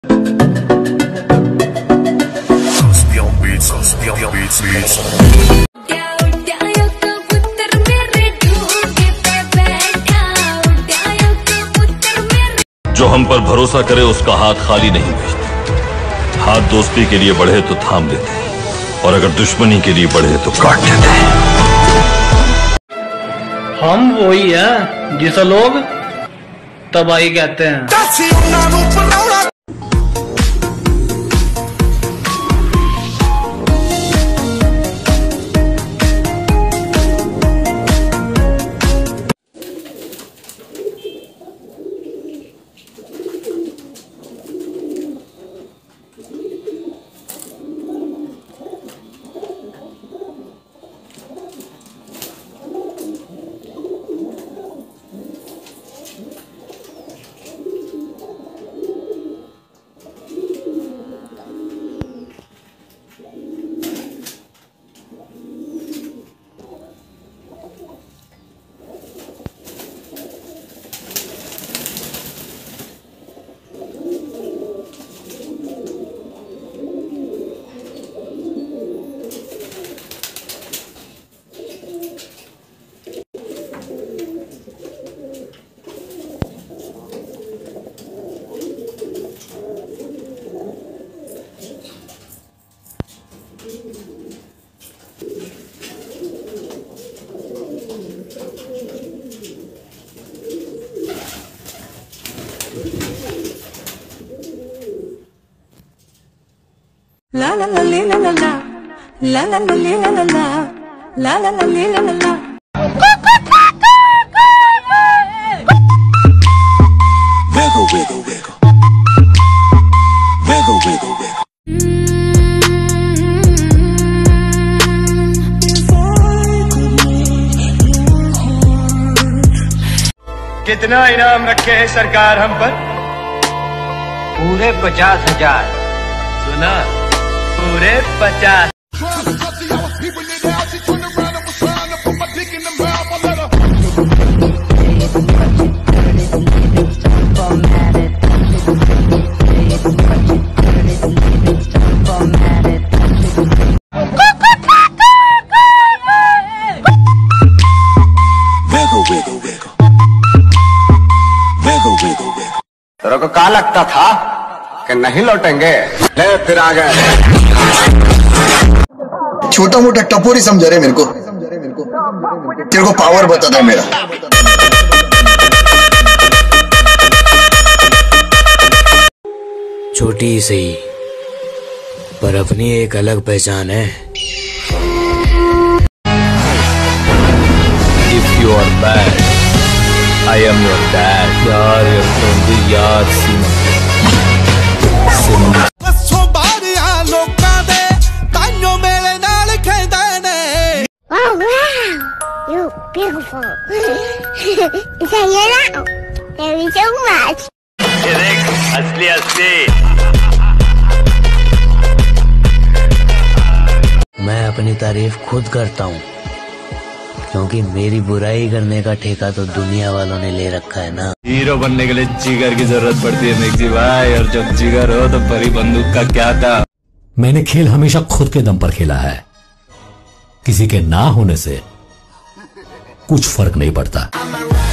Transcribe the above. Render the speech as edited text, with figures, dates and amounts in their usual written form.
जो हम पर भरोसा करे उसका हाथ खाली नहीं भेजते। हाथ दोस्ती के लिए बढ़े तो थाम देते हैं, और अगर दुश्मनी के लिए बढ़े तो काट देते हैं। हम वही है जिसे लोग तबाही कहते हैं। La la la la la la la la la la la la la la la la la la la. Wiggle wiggle wiggle wiggle wiggle wiggle. कितना इनाम रखे है सरकार हम पर? पूरे 50,000। सुना? पूरे 50। तेरे को क्या लगता था कि नहीं लौटेंगे? फिर आ गए। छोटा मोटा टपोरी समझ रहे मेरे को। तेरे को पावर बता था मेरा। छोटी सही पर अपनी एक अलग पहचान है। If you are bad, I am your dad. यार यार Oh wow, you're beautiful. Is that you now? Thank you so much. ये देख असली असली। मैं अपनी तारीफ खुद करता हूँ, क्योंकि मेरी बुराई करने का ठेका तो दुनिया वालों ने ले रखा है ना। हीरो बनने के लिए जिगर की जरूरत पड़ती है मिक्सी भाई, और जब जिगर हो तो परी बंदूक का क्या था। मैंने खेल हमेशा खुद के दम पर खेला है। किसी के ना होने से कुछ फर्क नहीं पड़ता।